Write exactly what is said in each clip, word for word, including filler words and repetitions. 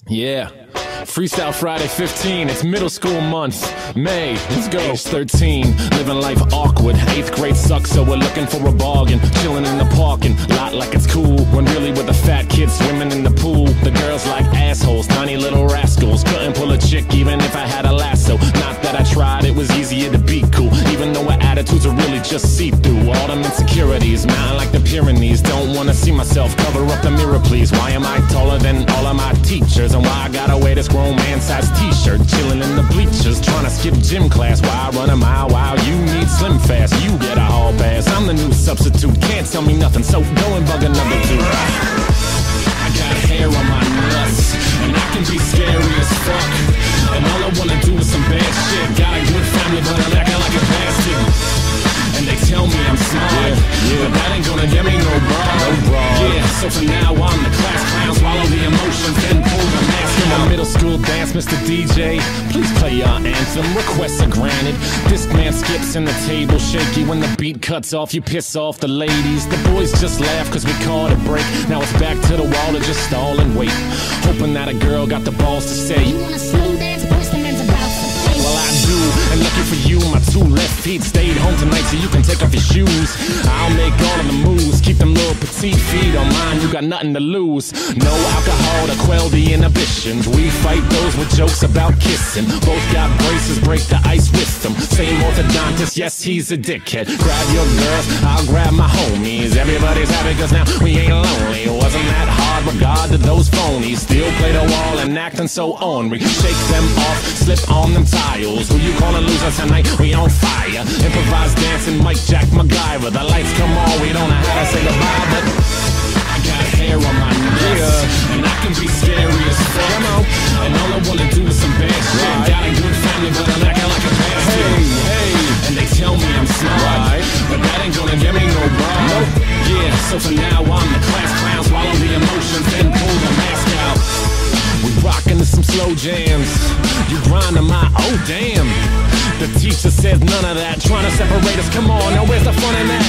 Yeah. Freestyle Friday fifteen, it's middle school month, May, let's go. Age thirteen, living life awkward, eighth grade sucks, so we're looking for a bargain. Chilling in the parking lot like it's cool, when really we're the fat kids swimming in the pool. The girls like assholes, tiny little rascals, couldn't pull a chick even if I had a lasso. Not that I tried, it was easier to be cool, even though our attitudes are really just see-through. All them insecurities, mountain like the Pyrenees, don't wanna see myself, cover up the mirror please. Why am I taller than all of my teachers, and why I gotta wear this grown man-sized t-shirt, chilling in the bleachers, trying to skip gym class. Why I run a mile while you need slim fast? You get a hall pass, I'm the new substitute. Can't tell me nothing, so go and bug another dude. I got hair on my nuts, and I can be scary as fuck, and all I wanna do is some bad shit. Got a good family, but I'm acting like a bastard. And they tell me I'm smart, yeah, yeah, but that ain't gonna get me no bra. No bra. Yeah, so for now I'm the class clown, swallow the emotions, then pull the mask out. Middle school dance, Mister D J, please play your anthem, requests are granted. This man skips and the table shaky. When the beat cuts off, you piss off the ladies. The boys just laugh cause we caught a break. Now it's back to the wall to just stall and wait, hoping that a girl got the balls to say, you wanna slow dance, burst the man's about to play. Well I do, and lucky for you, my two left feet stayed home tonight so you can take off your shoes. I'll make all of the moves, keep them little petite feet on mine, you got nothing to lose. No alcohol to quell the inhibitions, we fight those with jokes about kissing. Both got braces, break the ice with them. Same orthodontist, yes he's a dickhead. Grab your girls, I'll grab my homies. Everybody's happy cause now we ain't lonely. Wasn't that hard, regard to those phonies. Still play the wall and acting so ornery. Shake them off, slip on them tiles. Who you calling loser tonight? We on fire. Improvise dancing, Mike Jack MacGyver. The lights come on, we don't know how to say goodbye, but I got hair on my nuts, yeah, and I can be scary as fuck, and all I wanna do is some bad shit. Right. Got a good family, but I'm acting like a bastard. Hey, hey, and they tell me I'm smart, right, but that ain't gonna get me no bra. Nope. Yeah, so for now I'm the class clown, swallow the emotions, then pull the mask out. We rockin' to some slow jams, you grindin' my oh damn. The teacher says none of that, trying to separate us, come on, now where's the fun in that?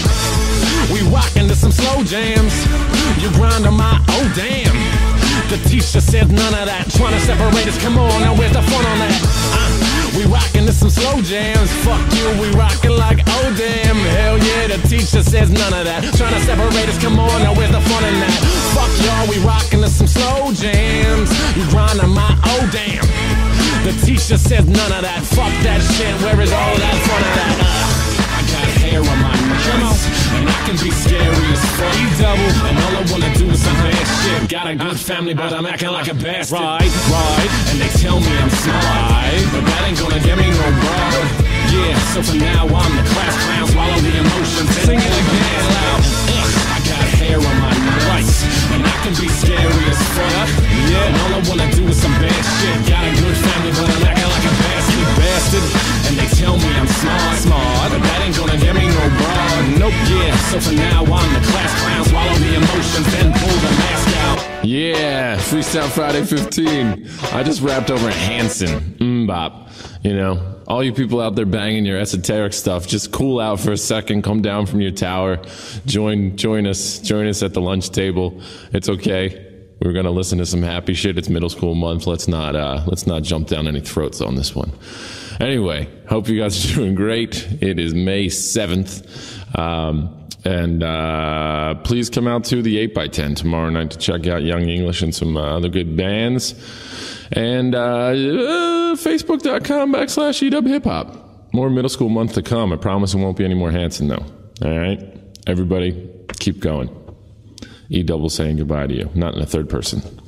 We rockin' to some slow jams, you grindin' my oh damn. The teacher says none of that, trying to separate us, come on, now where's the fun on that? Uh, we rockin' to some slow jams, fuck you, we rockin' like oh damn. Hell yeah, the teacher says none of that, trying to separate us, come on, now where's the fun in that? Fuck y'all, we rockin' to some slow jams, you grindin' my oh damn. The teacher says none of that, fuck that shit, where is all that fun of that? Uh, I got hair on my nuts, and I can be scary as fuck. E-double, and all I wanna do is some bad shit. Got a good family, but I'm acting like a bastard. Right, right, and they tell me I'm smart, but that ain't gonna get me no bra. Yeah, so for now I'm the class clown, swallow the emotions, sing it again loud. Ugh, I got hair on my nuts, and I can be scary as fuck. Yeah, and all I wanna do is some bad shit. Got a good family, but I'm acting like a bastard, bastard. And they tell me I'm smart, smart, but that ain't gonna get me no bra. Nope, yeah, so for now I'm the class clown, swallow the emotions, then pull the mask out. Yeah, Freestyle Friday fifteen. I just rapped over Hanson, Mbop, you know. All you people out there banging your esoteric stuff, just cool out for a second, come down from your tower, join join us, join us at the lunch table. It's okay. We're gonna listen to some happy shit. It's middle school month. Let's not uh, let's not jump down any throats on this one. Anyway, hope you guys are doing great. It is May seventh. Um, and uh, please come out to the eight by ten tomorrow night to check out Young English and some uh, other good bands. And uh, uh, Facebook.com backslash EW Hip Hop. More middle school month to come. I promise it won't be any more Hanson though. All right? Everybody, keep going. E double saying goodbye to you, not in the third person.